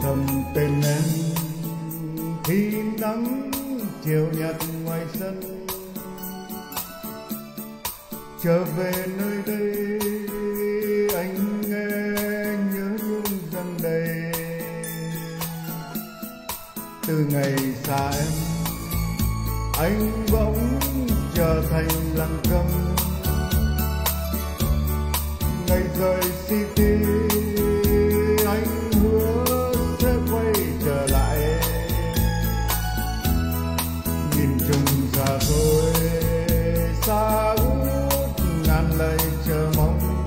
thầm tên em khi nắng chiều nhạt ngoài sân. Trở về nơi đây anh nghe nhớ nhung rằng đầy. Từ ngày xa em anh bỗng trở thành lặng câm. Ngày rời city anh hứa sẽ quay trở lại. Nhìn chung xa xôi xa út ngàn lời chờ mong.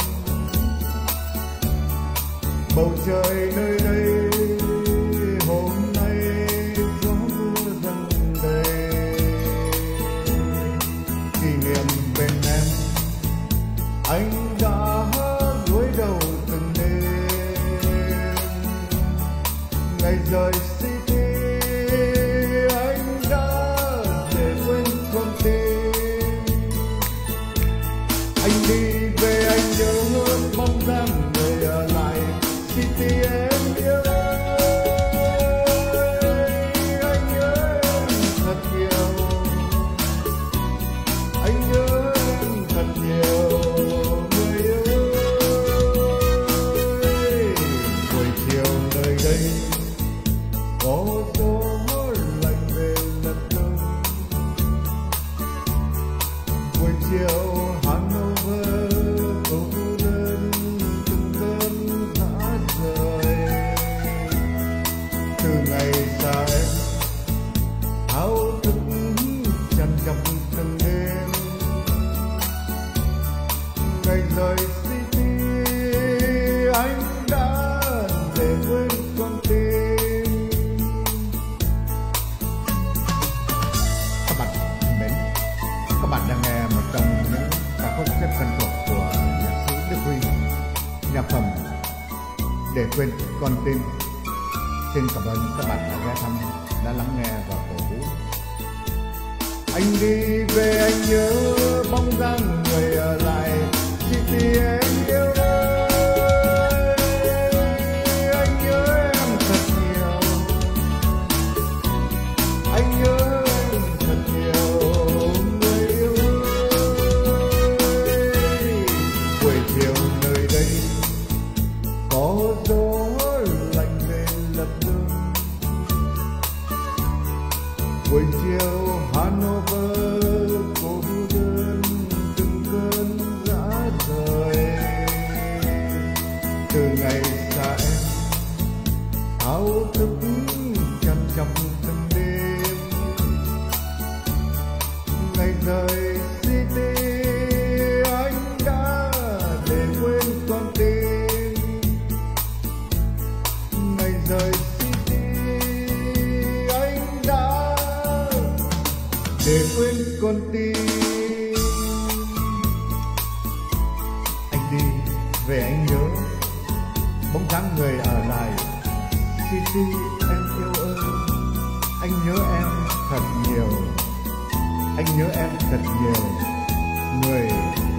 Bầu trời nơi đây hôm nay gió mưa dần đầy. Kỷ niệm bên em anh đã gối đầu từng đêm. Ngày rời city anh đã để quên con tim. Anh đi về anh nhớ bóng dáng người ở lại city em yêu. Anh nhớ em thật nhiều, anh nhớ em thật nhiều. Người yêu ơi, buổi chiều nơi đây có gió lạnh về lật lưng. Buổi chiều Hanover cô đơn từng cơn dã rời. Từ ngày xa em thao thức chăn chọc từng đêm. Ngày rời city anh đã để quên con tim. Các bạn thân mến, các bạn đang nghe một trong những ca khúc rất quen thuộc của nhạc sĩ Đức Huy, nhạc phẩm Để Quên Con Tim. Xin cảm ơn các bạn đã ghé thăm, đã lắng nghe và cổ vũ. Anh đi về anh nhớ bóng dáng người ở lại city em yêu ơi. Anh nhớ em thật nhiều, anh nhớ em thật nhiều. Người yêu ơi, buổi chiều nơi đây có gió lạnh về lập lưng. Buổi chiều Hanover cô đơn từng cơn dã rời. Từ ngày xa em thao thức chăn chọc từng đêm. Ngày rời city anh đã để quên con tim. Ngày rời city anh đã để quên con tim. Anh đi về anh nhớ bóng dáng người ở lại city em yêu ơi. Anh nhớ em thật nhiều, anh nhớ em thật nhiều. Người